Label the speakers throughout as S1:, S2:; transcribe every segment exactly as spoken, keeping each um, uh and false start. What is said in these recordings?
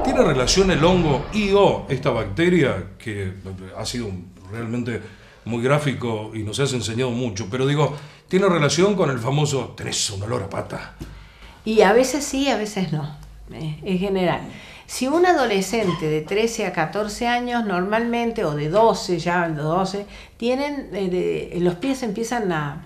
S1: ¿Tiene relación el hongo y o esta bacteria, que ha sido realmente muy gráfico y nos has enseñado mucho, pero digo, ¿tiene relación con el famoso tenés un olor a pata?
S2: Y a veces sí, a veces no, eh, en general. Si un adolescente de trece a catorce años normalmente, o de doce, ya de doce, tienen, eh, de, los pies empiezan a,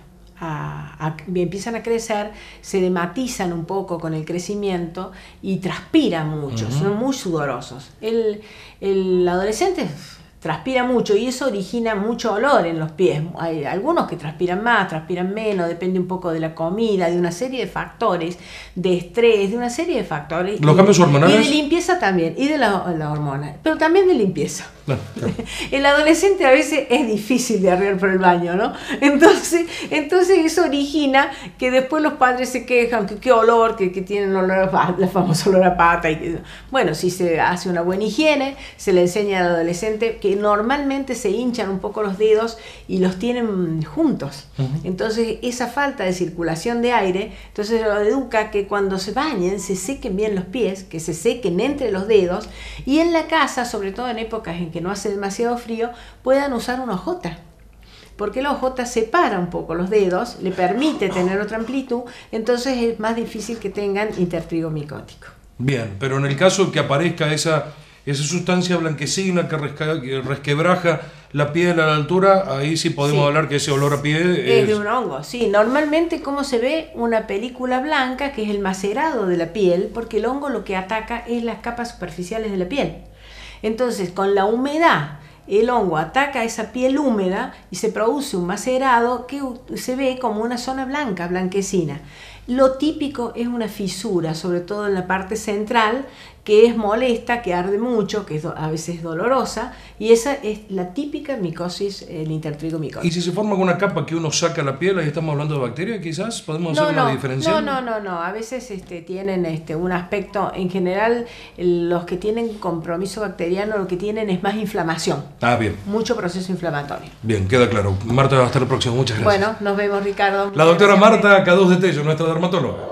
S2: a, a, empiezan a crecer, se dematizan un poco con el crecimiento y transpiran mucho, uh-huh. son muy sudorosos. El, el adolescente transpira mucho y eso origina mucho olor en los pies. Hay algunos que transpiran más, transpiran menos, depende un poco de la comida, de una serie de factores, de estrés, de una serie de factores.
S1: ¿Los cambios hormonales?
S2: Y de limpieza también, y de las la hormonas, pero también de limpieza. No, claro. El adolescente a veces es difícil de arrear por el baño, ¿no? Entonces, entonces eso origina que después los padres se quejan, que qué olor, que, que tienen olor a pata, la famosa olor a pata. Y que, bueno, si se hace una buena higiene, se le enseña al adolescente que normalmente se hinchan un poco los dedos y los tienen juntos. Uh-huh. Entonces esa falta de circulación de aire, entonces lo educa que cuando se bañen se sequen bien los pies, que se sequen entre los dedos, y en la casa, sobre todo en épocas en que no hace demasiado frío, puedan usar una hojota. Porque la hojota separa un poco los dedos, le permite tener otra amplitud, entonces es más difícil que tengan intertrigo micótico.
S1: Bien, pero en el caso que aparezca esa... esa sustancia blanquecina que, resca, que resquebraja la piel a la altura, ahí sí podemos sí. hablar que ese olor a pie es...
S2: es de un hongo, sí. Normalmente, ¿cómo se ve? Una película blanca, que es el macerado de la piel, porque el hongo lo que ataca es las capas superficiales de la piel. Entonces, con la humedad, el hongo ataca esa piel húmeda y se produce un macerado que se ve como una zona blanca, blanquecina. Lo típico es una fisura, sobre todo en la parte central, que es molesta, que arde mucho, que es a veces dolorosa, y esa es la típica micosis, el intertrigo micótico.
S1: ¿Y si se forma alguna capa que uno saca la piel, ahí estamos hablando de bacterias quizás? ¿Podemos
S2: no,
S1: hacer
S2: no,
S1: una diferencia?
S2: No, no, no, no, a veces este, tienen este, un aspecto, en general, los que tienen compromiso bacteriano lo que tienen es más inflamación.
S1: Ah, bien.
S2: Mucho proceso inflamatorio.
S1: Bien, queda claro. Marta, hasta la próxima, muchas gracias.
S2: Bueno, nos vemos, Ricardo.
S1: La doctora Marta Caduz de Tello, nuestra dermatóloga.